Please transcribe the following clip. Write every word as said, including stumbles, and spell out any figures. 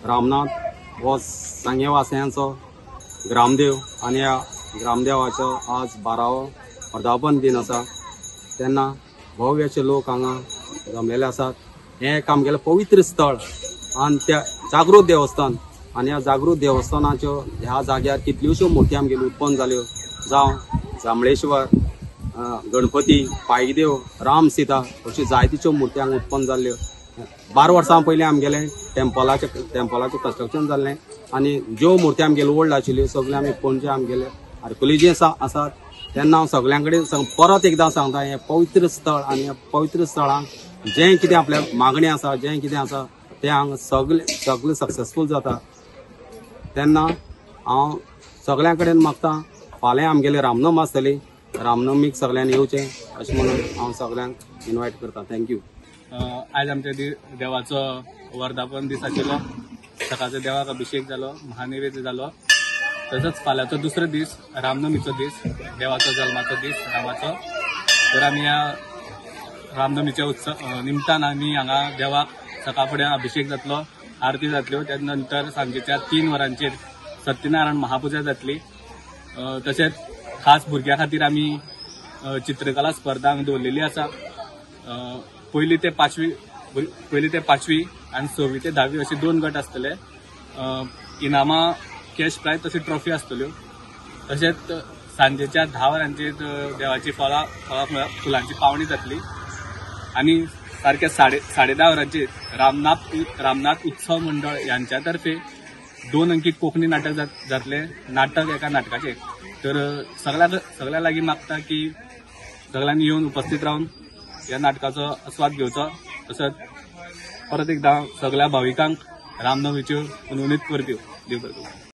रामनाथ हो सांगे वासियांचो ग्रामदेव आनी ह्या ग्रामदेवाचो आज बारावो वर्धापन दिन आसा तेन्ना भव्यचे लोक हांगा जमलेले आसात। हें एक आमगेलें पवित्र स्थळ आनी त्या जागृत देवस्थान आनी ह्या जागृत देवस्थानाच्यो ह्या जाग्यार कितल्योश्यो मुर्ती आमगेल्यो उत्पन्न जाल्यो जावं जांबळेश्वर गणपती पायदेव राम सीता अश्यो जायतीच्यो मुर्ती हांगा उत्पन्न जाल्ल्यो। बारा वर्सां पयलीं आमगेलें टेम्पलाचें टेम्पलाचें कंस्ट्रक्शन जाल्लें आनी ज्यो मुर्ती आमगेल्यो ओल्ड आशिल्ल्यो सगळ्यो आमी पणजे आमगेले आर्किओलॉजिस्ट आसात तेन्ना हांव सगळ्यां कडेन परत एकदां सांगता हें पवित्र स्थळ आनी ह्या पवित्र स्थळांक जें कितें आपल्या मागणी आसा जें कितें आसा तें हांगा सगळें सगळें सक्सेसफूल जाता। तेन्ना हांव सगळ्यां कडेन मागतां फाल्यां आमगेली रामनवमी आसतली रामनवमीक सगळ्यांनी येवचें अशें म्हणून हांव सगळ्यांक इनवायट करतां। थँक्यू। आज आमच्या देवाचो वर्धापन दीस आशिल्लो। सकाळचो देवाक अभिषेक जालो महानैवेद्य जालो। तसोच फाल्यांचो दुसरो दीस रामनवमीचो दीस देवाचो जल्माचो दीस रामाचो। तर आमी ह्या रामनवमीच्या उत्सव निमतान आमी हांगा देवाक सकाळ फुडें अभिषेक जातलो आरती जातल्यो त्या नंतर सांजेच्या तीन वरांचेर सत्यनारायण महापुजा जातली। तशेंच खास भुरग्यां खातीर आमी चित्रकला स्पर्धा दवरलेली आसा। पयली ते पांचवी पयली ते पांचवी आनी सव्वी ते धावी अशे दोन गट आसतले। इनामां कॅश प्रायज तशी ट्रॉफी आसतल्यो। तशेंच सांजेच्या धा वरांचेर देवाची फळां फळां फुलांची पावणी जातली आनी सारख्या साडे साडे धा वरांचेर रामनाथ रामनाथ उत्सव मंडळ यांच्या तर्फे दोन अंकी कोंकणी नाटक जातले। नाटक एका नाटकाचेर तर सगळ्या सगळ्या लागीं मागता की सगळ्यांनी येवन उपस्थित रावन ह्या नाटकाचो आस्वाद घेवचो। तसोच परत एकदां सगळ्या भाविकांक रामनवमीच्यो उनवणीत परत्यो देव बरें करूं।